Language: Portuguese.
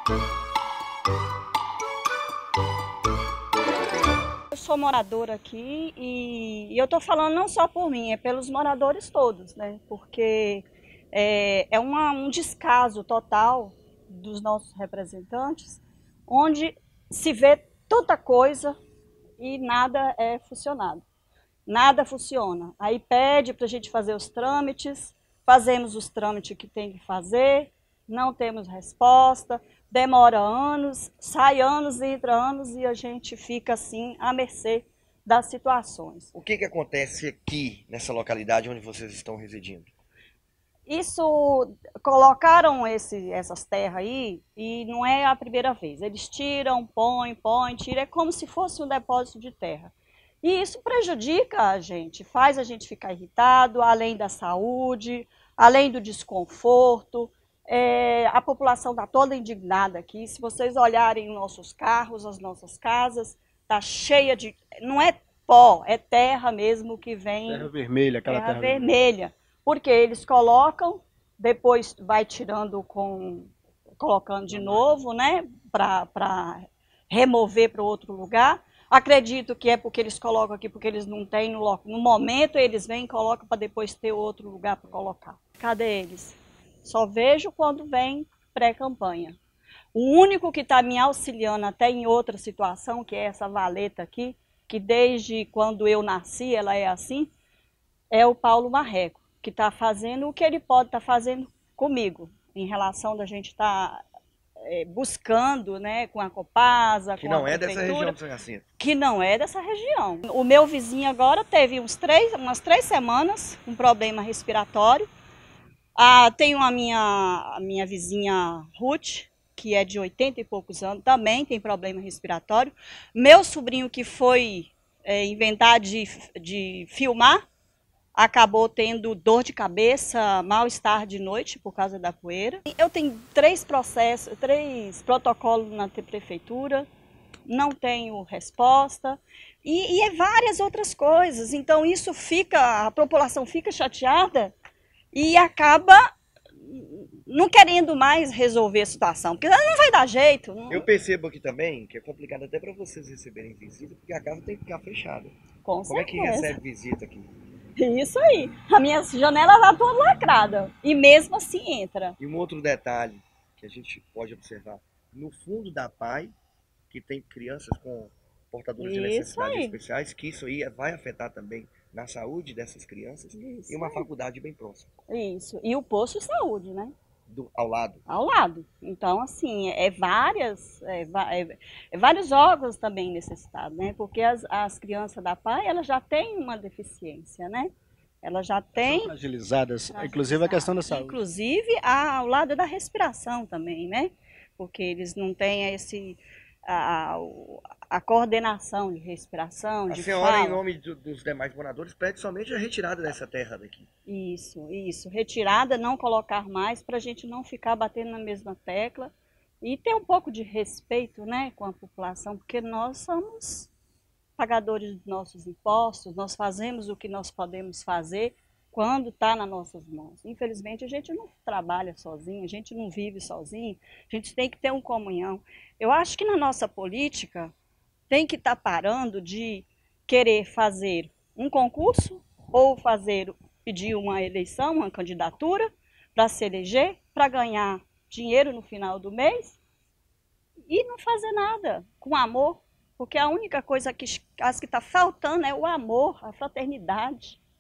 Eu sou moradora aqui e eu estou falando não só por mim, é pelos moradores todos, né? Porque é um descaso total dos nossos representantes, onde se vê tanta coisa e nada é funcionado. Nada funciona. Aí pede para a gente fazer os trâmites, fazemos os trâmites que tem que fazer, não temos resposta, demora anos, sai anos e entra anos e a gente fica assim à mercê das situações. O que acontece aqui nessa localidade onde vocês estão residindo? Isso, colocaram essas terras aí e não é a primeira vez. Eles tiram, põem, tiram, é como se fosse um depósito de terra. E isso prejudica a gente, faz a gente ficar irritado, além da saúde, além do desconforto. A população está toda indignada aqui. Se vocês olharem os nossos carros, as nossas casas, está cheia de... Não é pó, é terra mesmo que vem... Terra vermelha, aquela terra terra vermelha. Porque eles colocam, depois vai tirando colocando de novo, né, para remover para outro lugar. Acredito que é porque eles colocam aqui, porque eles não têm no momento, eles vêm e colocam para depois ter outro lugar para colocar. Cadê eles? Só vejo quando vem pré-campanha. O único que está me auxiliando até em outra situação, que é essa valeta aqui, que desde quando eu nasci, ela é assim, é o Paulo Marreco, que está fazendo o que ele pode estar fazendo comigo, em relação da gente estar buscando, né, com a Copasa, Que com a não é dessa região prefeitura, de São Jacinto. que não é dessa região. O meu vizinho agora teve umas 3 semanas com problema respiratório. Tenho a minha vizinha Ruth, que é de 80 e poucos anos, também tem problema respiratório. Meu sobrinho, que foi inventar de filmar, acabou tendo dor de cabeça, mal-estar de noite por causa da poeira. Eu tenho 3 protocolos na prefeitura, não tenho resposta, e várias outras coisas. Então isso a população fica chateada e acaba não querendo mais resolver a situação, porque não vai dar jeito. Não... Eu percebo aqui também que é complicado até para vocês receberem visita, porque a casa tem que ficar fechada. Como é que recebe visita aqui? Isso aí. A minha janela está toda lacrada. E mesmo assim entra. E um outro detalhe que a gente pode observar. No fundo da PAI, que tem crianças com portadores de necessidades especiais, que isso aí vai afetar também na saúde dessas crianças. E uma faculdade bem próxima. Isso. E o posto de saúde, né? Ao lado. Ao lado. Então, assim, vários órgãos também necessitados, né? Porque as crianças da PAI, elas já têm uma deficiência, né? Elas já têm... São fragilizadas, inclusive a questão da saúde. Inclusive ao lado da respiração também, né? Porque eles não têm a coordenação de respiração, de fala. A senhora, em nome dos demais moradores, pede somente a retirada dessa terra daqui. Isso. Retirada, não colocar mais, para a gente não ficar batendo na mesma tecla e ter um pouco de respeito, né, com a população, porque nós somos pagadores dos nossos impostos, nós fazemos o que nós podemos fazer quando está nas nossas mãos. Infelizmente, a gente não trabalha sozinho, a gente não vive sozinho, a gente tem que ter uma comunhão. Eu acho que na nossa política tem que estar parando de querer fazer um concurso ou pedir uma eleição, uma candidatura para se eleger, para ganhar dinheiro no final do mês e não fazer nada com amor, porque a única coisa que está faltando é o amor, a fraternidade.